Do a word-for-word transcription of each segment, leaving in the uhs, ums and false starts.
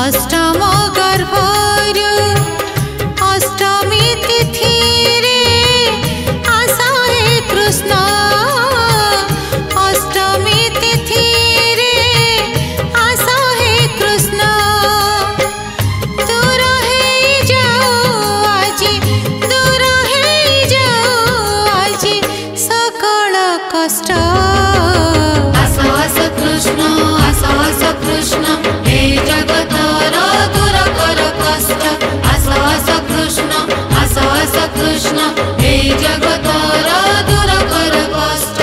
अष्टम गर्भर अष्टमी तिथि रे आसा हे कृष्ण अष्टमी तिथि रे आसा हे कृष्ण दूर हे जाओ आजी दूर हे जाओ आजी सकल कष्ट आस आस कृष्ण आस आस कृष्ण हे जगतर दूर कर कष्ट आस आस कृष्ण आस आस कृष्ण हे जगतर दूर कर कष्ट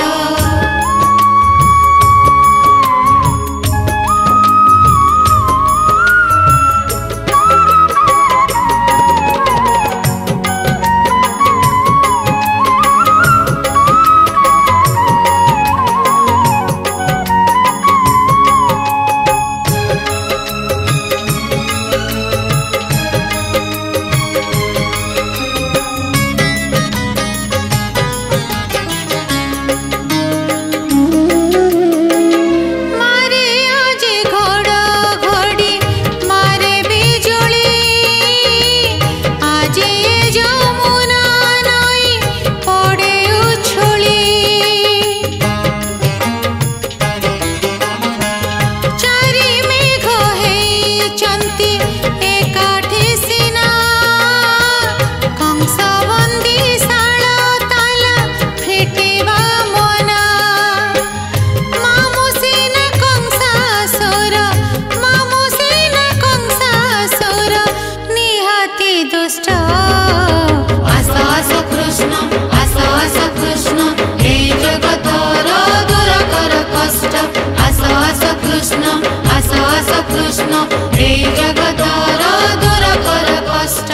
कृष्ण हे जगतर दूर कर कष्ट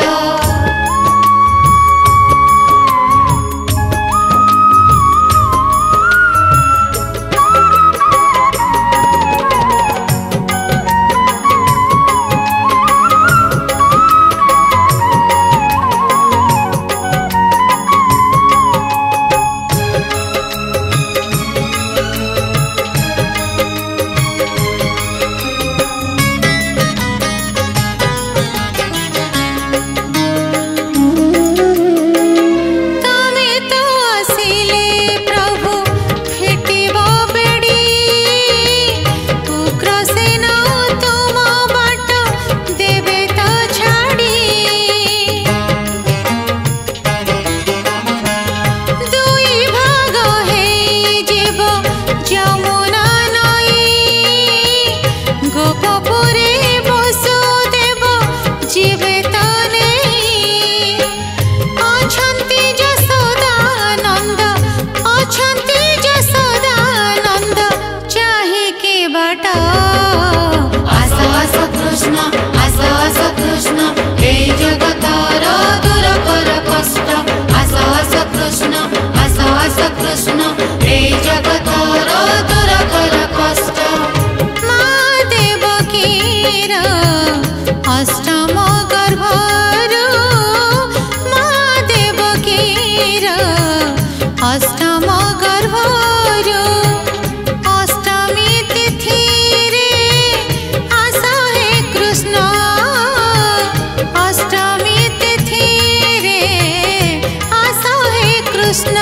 कृष्ण हे जगतर दूर कर कष्ट माँ देवकीर अष्टम गर्भर माँ देवकीर अष्टम गर्भर अष्टमी तिथि रे आसा हे कृष्ण अष्टमी तिथि रे आसा हे कृष्ण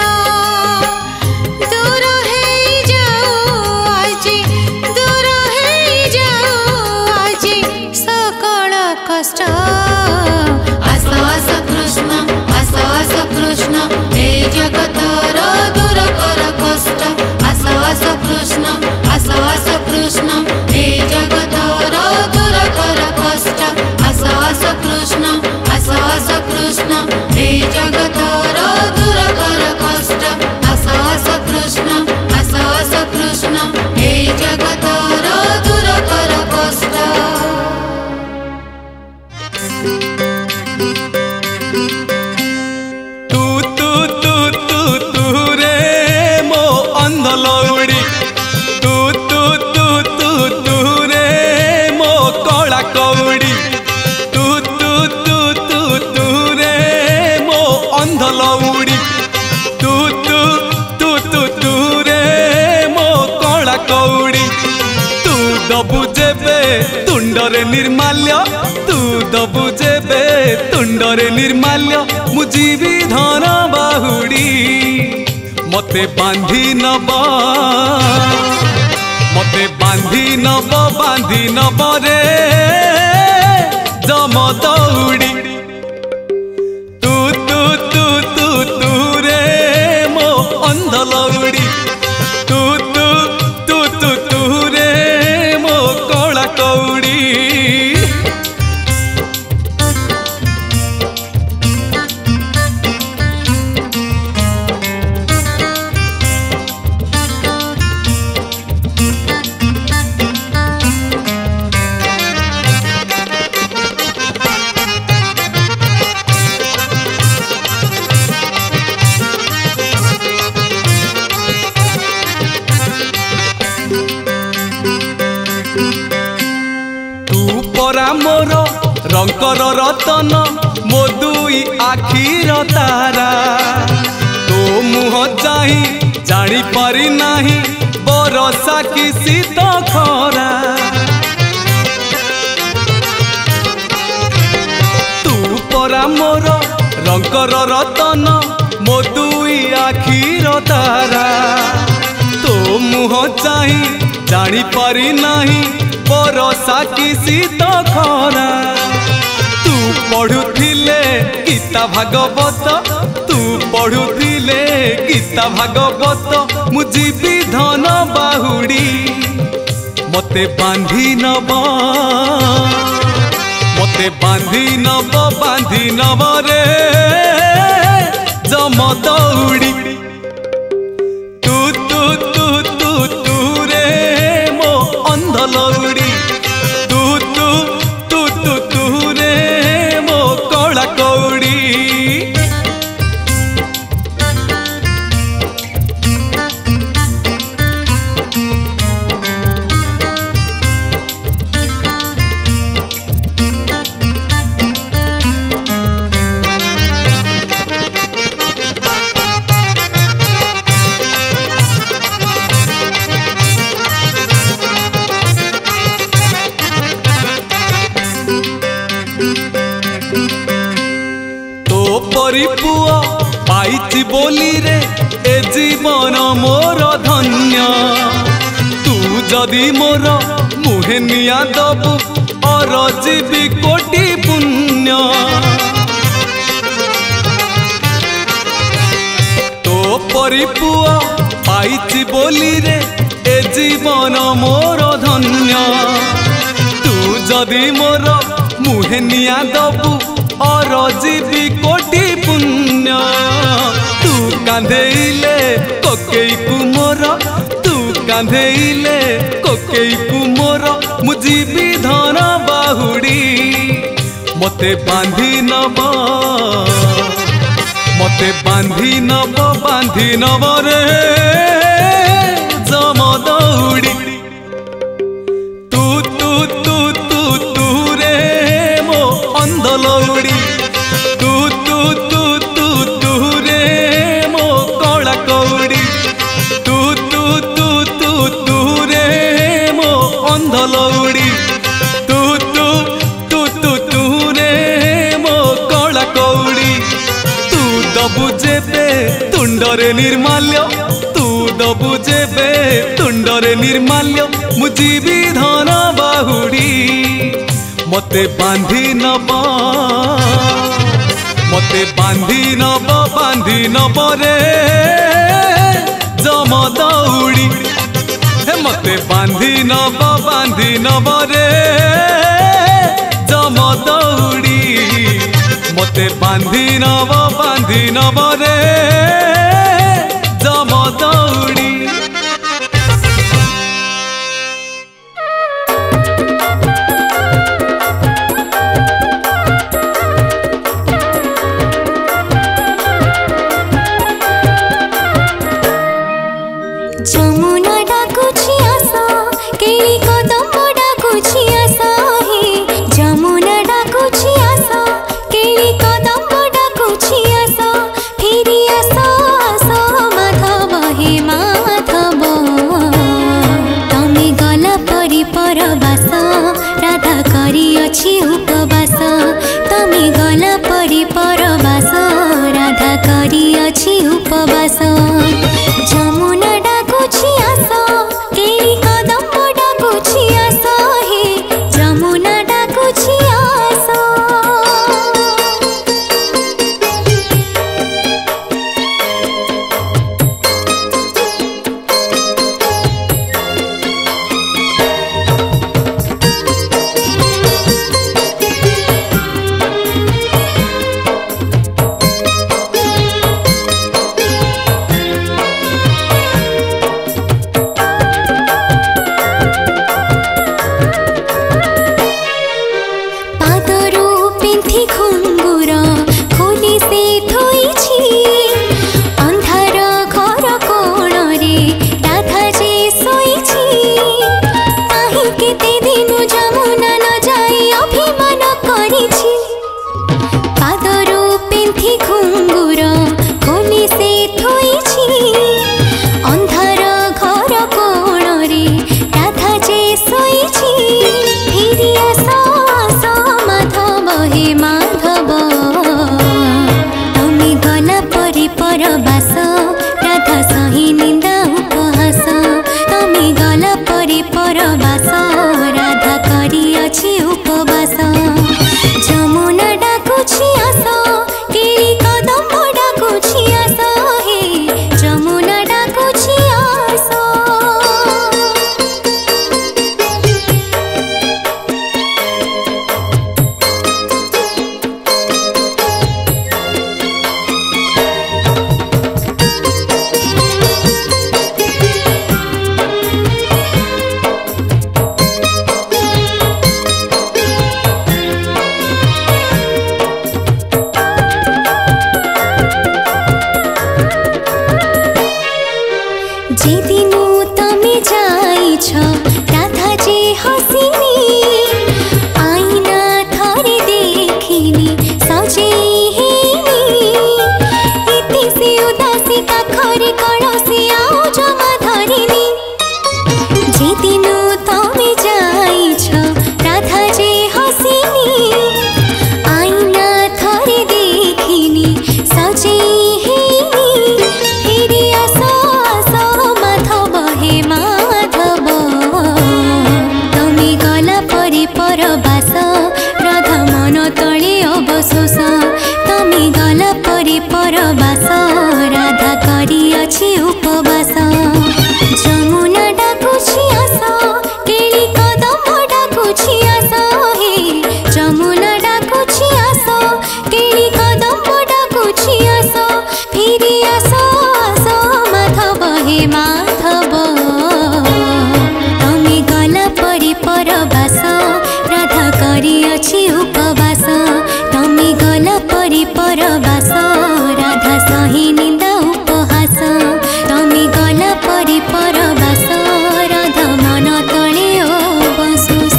कष्ट आस आस कृष्ण आस आस कृष्ण हे जगतर दूर कर कष्ट आस आस कृष्ण आस आस कृष्ण हे जगतर दूर कर कष्ट आस आस कृष्ण आस आस कृष्ण हे जगतर दूर कर कष्ट आस आस कृष्ण आस आस कृष्ण हे जगतर दूर कर कष्ट तू तू तू तू तू रे मो अंध लौड़ी तू तू तू तू तू रे मो कला कौड़ी तू तू तू तू तू रे मो अंध लौड़ी तू तू तू तू तू रे मो कला कौड़ी तू दबु जेबे तुंडरे निर्माल्य तू दबु जेबे तुंडरे निर्माल्य मु जीवी धन बाहुड़ी मते बांधी नब मते बांधी नब बांधी नब रे जम दौड़ी तू तू तू तू तू रे मो अंध लौड़ी तू तू तू तू तू रे मो कला कौड़ी मोर रंकर रतन मो दुई आखिर तारा तो मुह चाही जानी पारी नाही बरसा कि शीत खरा तू परा मोर रंकर रतन मो दुई आखिर तारा तो मुह चाही जानी पारी नाही बरसा कि शीत खरा तू पढ़ुथिले गीता भागवत तू पढ़ुथिले गीता भागवत मु जीवी धन बाहुड़ी मते बांधी नब मते बांधी नब बांधी नब रे जम दौड़ी तू तू तू तू तू रे मो अंध लौड़ी तू तू तू तू तू रे मो कला कौड़ी पुआ पाइछि बोली रे ए जीवन मोर धन्य तू जदि मोर मुहे निया दबु और जीवी कोटि पुण्य तो परी पुआ पाइछि बोली रे ए जीवन मोर धन्य तू जदि मोर मुहे निया दबु और जीवी कोटि पुण्य तू कांधेइले कोकेई कुमोर तू कांधेइले कोकेई कुमोर मु जीवी धन बाहुड़ी मते बांधी नब मते बांधी नब बांधी नब रे जम दौड़ी तू तू तू तू तू रे मो अंध लौड़ी तू तू तू तू तू रे मो कला कौड़ी तू तू तू तू तू रे मो अंध लौड़ी तू तू तू तू तू रे मो कला कौड़ी तू दबु जेबे तुंडरे निर्माल्य तू दबु जेबे तुंडरे निर्माल्य मु जीवी धन बाहुड़ी मते बांधी नब मते बांधी नब बांधी नब रे जम दौड़ी हे मते बांधी नब बांधी नब रे जम दौड़ी मते बांधी नब बांधी नब रे जम दौड़ी जमुना डाकुछि आसा केली कदम डाकुछि आसा हे जमुना डाकुछि आसा केली कदम डाकुछि आसा हे परबास राधा करिअछि उपवास तमे गला परि परबास राधा करिअछि उपवास जमुना डाकुछि आस केली कदम डाकुछि आस हे जमुना डाकुछि आस परबास राधा सही निंदा उपहास तमे गला परि परबास राधा करिअछि उपवास जमुना डाकुछि आस केली कदम डाकुछि आस हे जमुना डाकुछि आस जेदिनु तमे जाइछ राधा जे हसिनी आईना थरे देखिनी सजे हेनी इति से उदासी काखरे कळसी आउ जमा धरिनी जेदिनु तमे जाइछ राधा जे हसिनी आईना थरे देखिनी सजे परबास राधा मन तले अवशोष तमे गला परि परबास राधा करिअछि उपवास जमुना डाकुछि आस केली कदम डाकुछि आस हे जमुना डाकुछि आस केली कदम डाकुछि आस फिरि आस आस माधव हे माधव तमे गला परि परबास राधा करिअछि उपवास तमे गला परि परबास राधा सही निंदा उपहास तमे गला परि परबास राधा मन तले अवशोष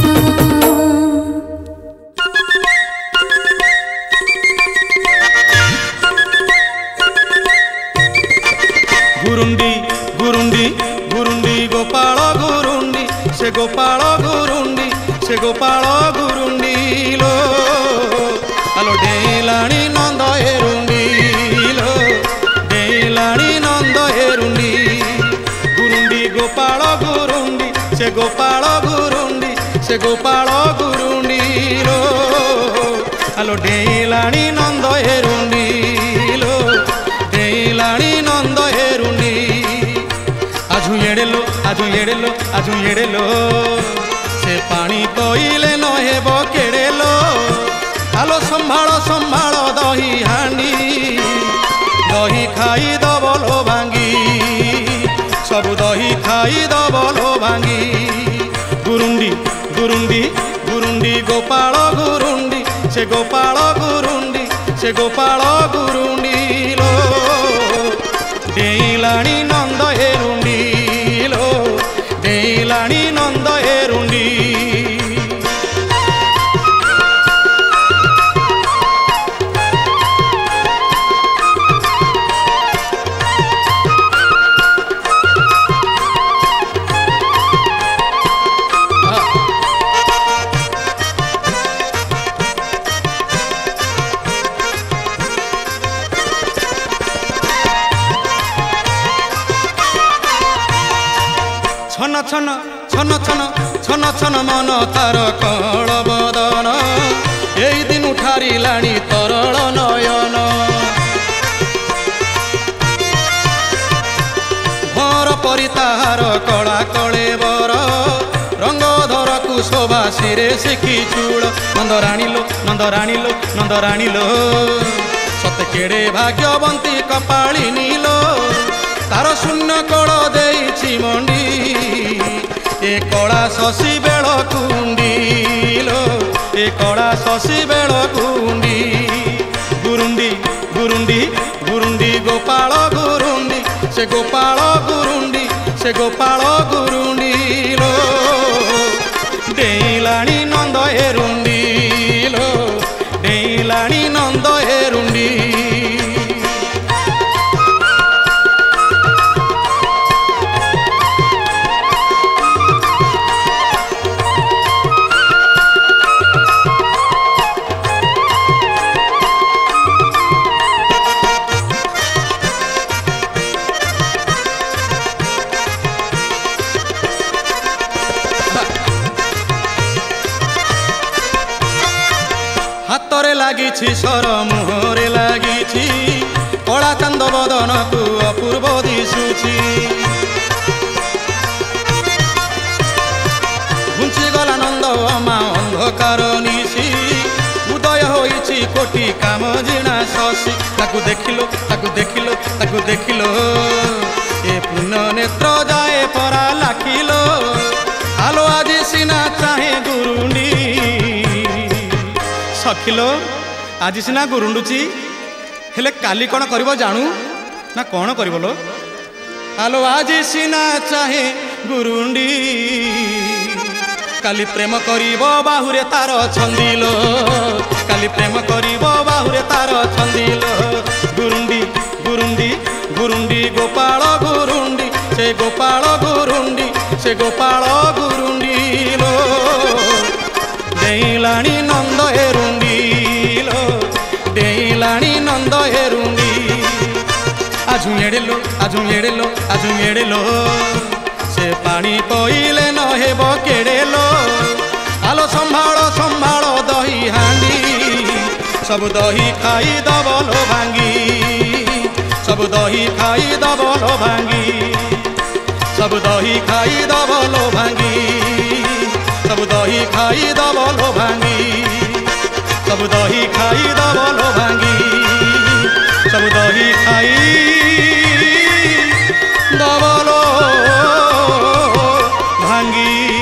गुरुंडी गुरुंडी गुरुंडी गोपाल गुरुंडी से गोपाल गुरुंडी से गोपाल गुरुंडी लो आलो डेलाणी नंद हेरुंडी लो डेलाणी नंद हेरुंडी गुरुंडी गोपाल गुरुंडी से गोपाल गुरुंडी से गोपाल गुरुंडी लो आलो डेलाणी नंद हेरुंडी लो डेलाणी नंद हेरुंडी आजु एडेलो आजु एडेलो आजु एडेलो से पानी पईले न हेब केड़ेलो आलो संभाଳ संभाଳ दही हांडी दही खाई दबलो भांगी सबु दही खाई दबलो भांगी गुरुंडी गुरुंडी गुरुंडी गोपाल गुरुंडी से गोपाल गुरुंडी से गोपाल गुरुंडी लो डेलाणी नंद हेरुंडी लो डेलाणी नंद हेरुंडी छन छन छन छन छन मन तार कल बदन एई दिन ठारिलाणी तरल नयन भर परि ताहार कला कले बर रंगधर को शोभा सिरे शिखी चूड़ नंदराणी लो नंदराणी लो नंदराणी लो सत केड़े भाग्यवंती कपाली नीलो तार शून्य कड़ देइछि मंडी ए कला शशि बेल कुंडीलो ए कला शशि बेल कुंडी गुरुंडी गुरुंडी गुरुंडी गोपाल गुरुंडी से गोपाल गुरुंडी से गोपाल गुरुंडी लो डेलाणी नंद एरुंडी लो डेलाणी नंद एरुंडी हाथरे लागिछि सर मुहरे लागिछि कला चांद बदन को अपूर्व दिशुछि घुंची गला नंद अमा अंधकार निशी उदय होइछि कोटि काम जिणा शशि ताकू देखिलो ताकू देखिलो ताकू देखिलो ए पुण्य नेत्र जाए परा लाखिलो आलो आज सिना चाहे गुरुंडी सखिलो आज सीना गुरुंडुची हेले काली कौन करिवो जानू ना कौन करिवलो आलो आज सीना चाहे गुरुंडी काली प्रेम करिवो बाहुरे तार छंदिलो काली प्रेम करिवो बाहुरे तार छंदिलो गुरुंडी गुरुंडी गुरुंडी गोपाल गुरुंडी से गोपाल गुरुंडी से गोपाल गुरुंडी लो डेलाणी नंद एरुंडी लो डेलाणी नंद एरुंडी आजु एड़ेलो आजु एड़ेलो आजु एड़ेलो से पानी पईले न हेबो केड़ेलो आलो संभालो संभालो दही हांडी सब दही खाई दबलो भांगी सब दही खाई दबलो भांगी सब दही खाई दबलो भांगी सब दही खाई दबलो भांगी सब दही खाई दबलो भांगी सब दही खाई दबलो भांगी।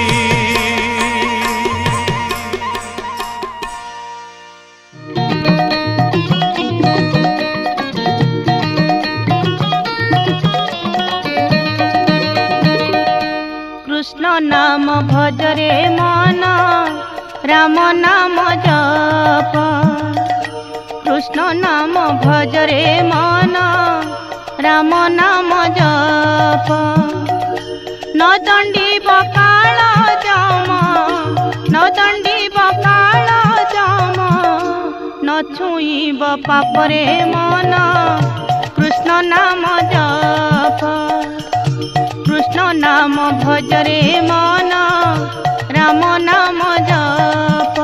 कृष्ण नाम भजरे मन राम नाम जप कृष्ण नाम भजरे मन राम नाम जप न दंडी बकाल जम न दंडी बकाल जम न छुईब पापरे मन कृष्ण नाम जप कृष्ण नाम भजरे मन राम नाम जप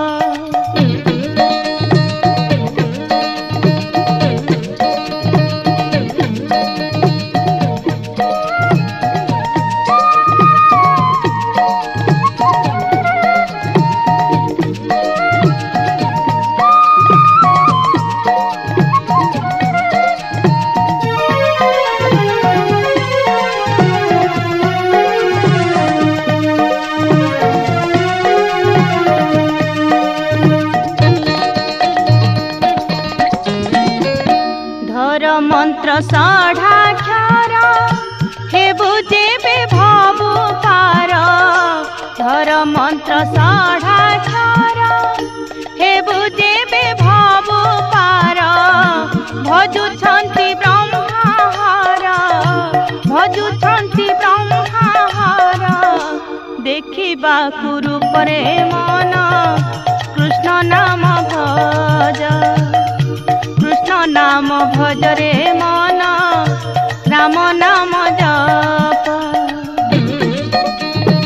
मंत्र षाढ़ाक्षर हे बुझेबे भव पार धर मंत्र षाढ़ाक्षर हे बुझेबे भव पार भजुछन्ति ब्रह्माहार भजुछन्ति ब्रह्माहार देखिबा रूपरे मन कृष्ण नाम भज कृष्ण नाम भजरे मन राम नाम जप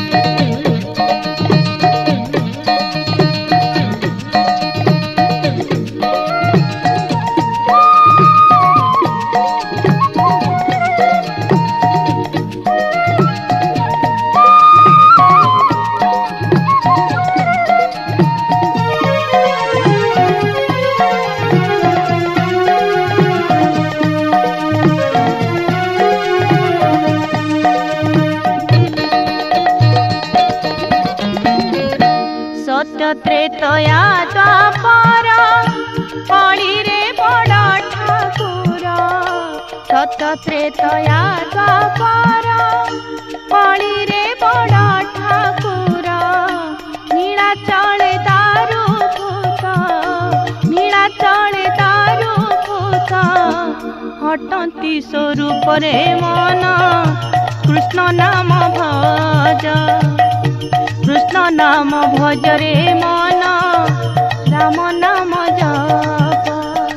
सत्य त्रेतया द्वापर कली रे बड़ ठाकुर सत्य त्रेतया द्वापर कली रे बड़ ठाकुर नीलाचले दारू भूत नीलाचले दारू भूत हटंती स्वरूप रे मन कृष्ण नाम भज कृष्ण नाम भज रे मन राम नाम जप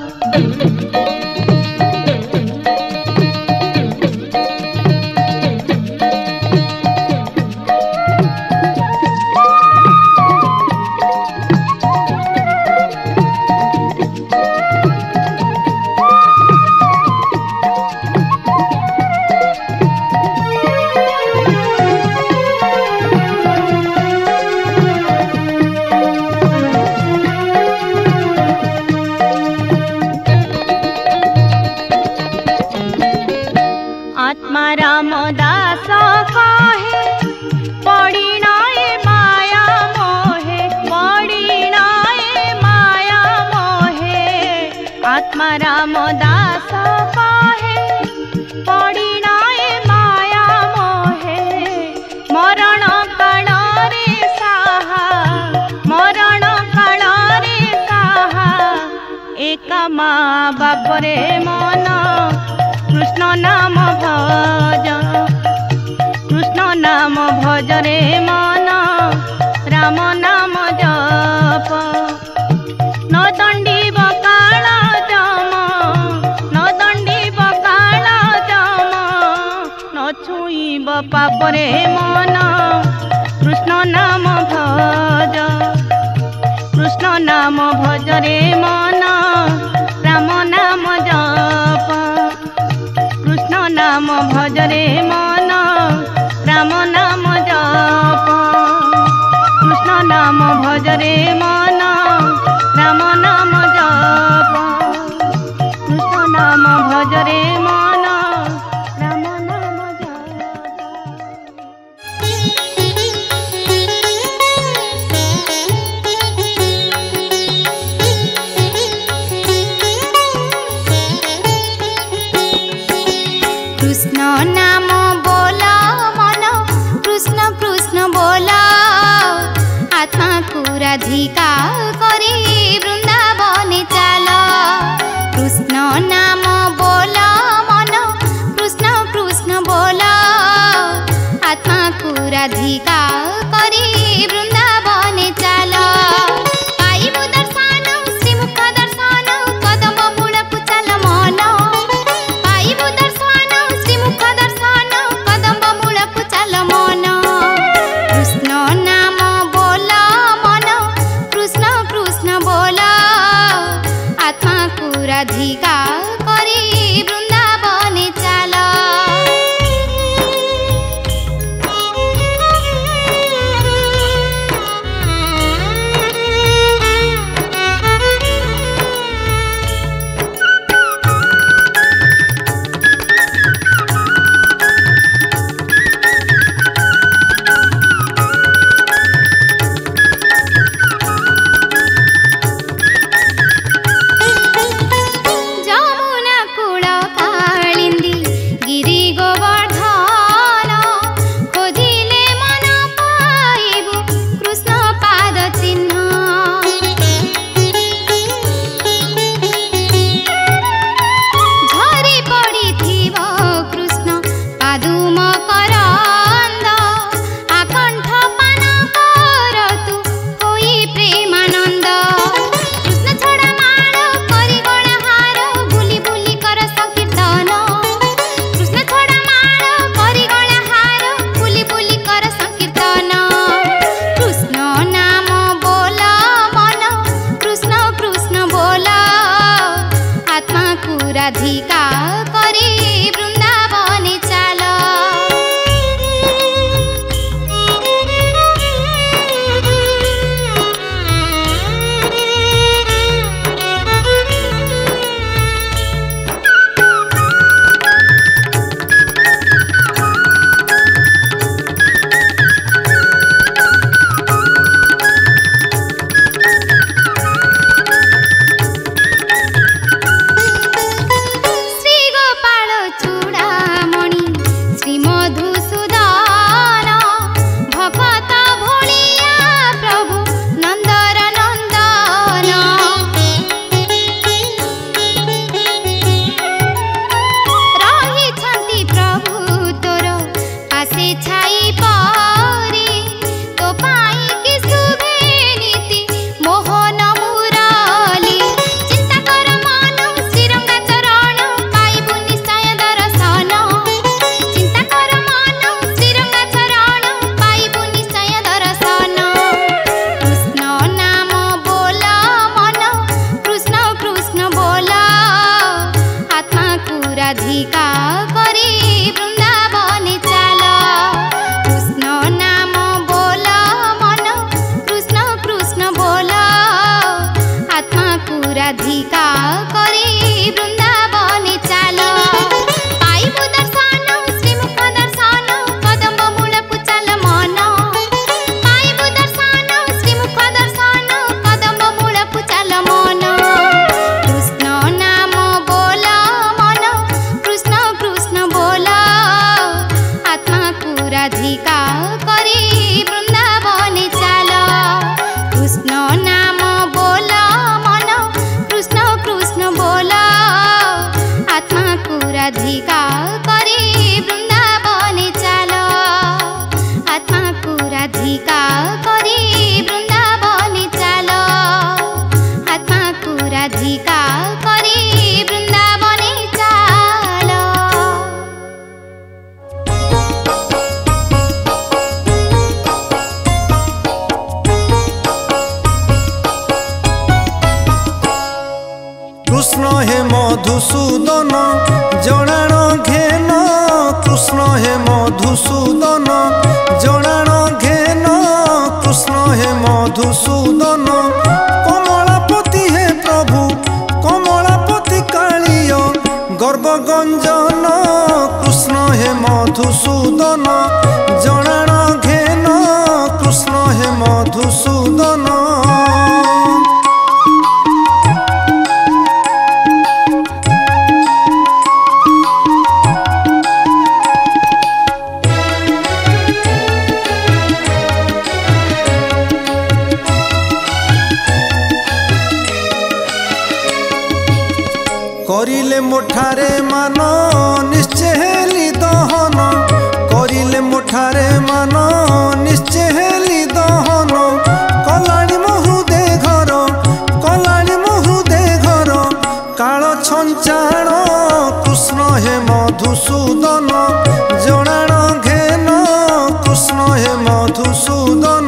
आत्मा रामदास कहे पड़ीनाए माया मोहे पड़ीनाए माया मोहे आत्मा रामदास कहे पड़ीनाए माया मोहे मरण काल रे साहा मरण काल रे साहा एक माँ बाप रे मन कृष्ण नाम भज कृष्ण नाम भज रे मन राम नाम जप न दंडी बकाल जम न दंडी बकाल जम न छुईब पाप रे मन कृष्ण नाम भज कृष्ण नाम भज रे मन राम नाम जप नाम भज रे मन राम नाम जप कृष्ण नाम भज रे मन राम नाम जप कृष्ण नाम भज रे मन राम नाम कृष्ण नाम बोला मन कृष्ण कृष्ण बोला आत्मा को राधिका करी वृंदावन चाल कृष्ण नाम बोला मन कृष्ण कृष्ण बोला आत्मा को राधिका करी वृंदावन चाल पाइबु दर्शन श्रीमुख दर्शन कदम मूल कुचाल मन पाइबु दर्शन श्रीमुख दर्शन कदम मूल कुचाल मन कृष्ण नाम बोला मन कृष्ण कृष्ण बोला आत्मा को राधिका करी वृंदावन चाल राधिका करी बृंदावने चाल पाइबु दर्शन श्रीमुख दर्शन कदम मूलकु चाल मन पाइबु दर्शन श्रीमुख दर्शन कदम मूलकु चाल मन कृष्ण नाम बोल मन कृष्ण कृष्ण बोल आत्मा को राधिका करी बृंदावने चाल कृष्ण नाम बोल मन कृष्ण कृष्ण बोल आत्मा को राधिका करी बृंदावने चाल आत्मा को राधिका करी बृंदावने चाल आत्मा को राधिका करी बृंदावने चाल। कृष्ण हे मधुसूदन जनाण घेन कृष्ण हे मधुसूदन जनाण घेन कृष्ण हे मधुसूदन कमलापति हे प्रभु कमलापति कालिय गर्भगंजन कृष्ण हे मधुसूदन जनाण घेन कृष्ण हे मधुसूदन करिले मोठारे मान निश्चय हेली दहन करिले मोठारे मान निश्चय हेली दहन कलाणी महुदे घर कलाणी महुदे घर काल छंचाण कृष्ण हे मधुसूदन जनाण घेन कृष्ण हे मधुसूदन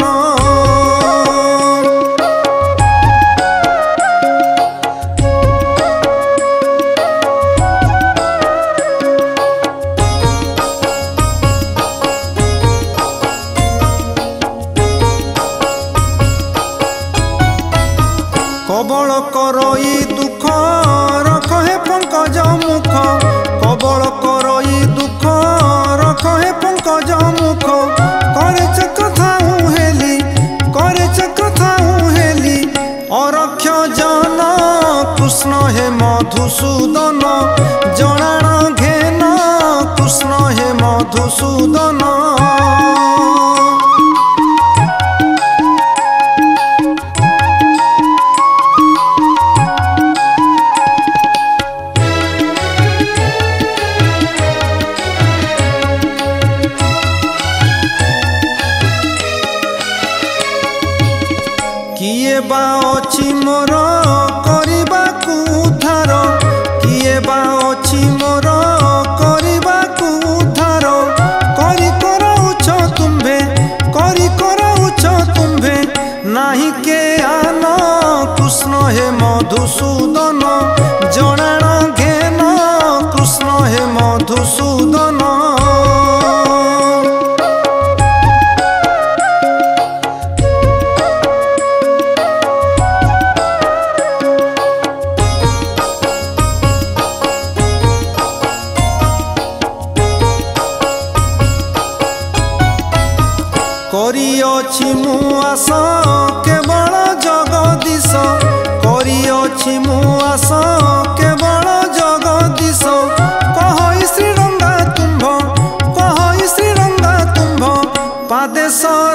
कबल करई दुख रख हे पंकज मुख कबल करई दुख रख हे पंकज मुख करे कथा हेली करे कथा हेली अरक्ष जन कृष्ण हे मधुसूदन जनाण घेन कृष्ण हे मधुसूदन किए बा अछि मोर करिबाकु उद्धार किए बा अछि मोर करिबाकु उद्धार करि करउछ तुम्भे करि करउछ तुम्भे नाही के आन कृष्ण हे मधुसूदन जनाण घेन कृष्ण हे मधुसूदन करिअछि मु आस केवल जगदीश करिअछि मु आस केवल जगदीश कहई श्रीरंगा तुम्भ कहई श्रीरंगा तुम्भ पादे